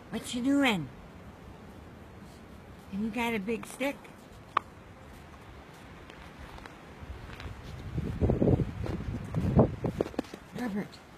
What you doing? And you got a big stick? Norbert.